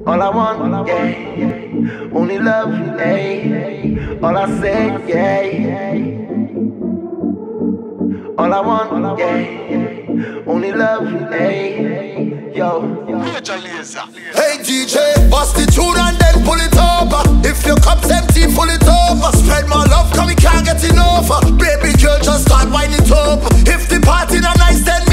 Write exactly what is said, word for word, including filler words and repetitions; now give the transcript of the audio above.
All I want, yeah, only love, yeah. All I say, yeah. All I want, yeah, only love, yeah. Yo. Hey D J, bust the tune and then pull it over. If your cup's empty, pull it over. Spread my love, cause we can't get enough. Baby girl, just start winding it up. If the party not nice, then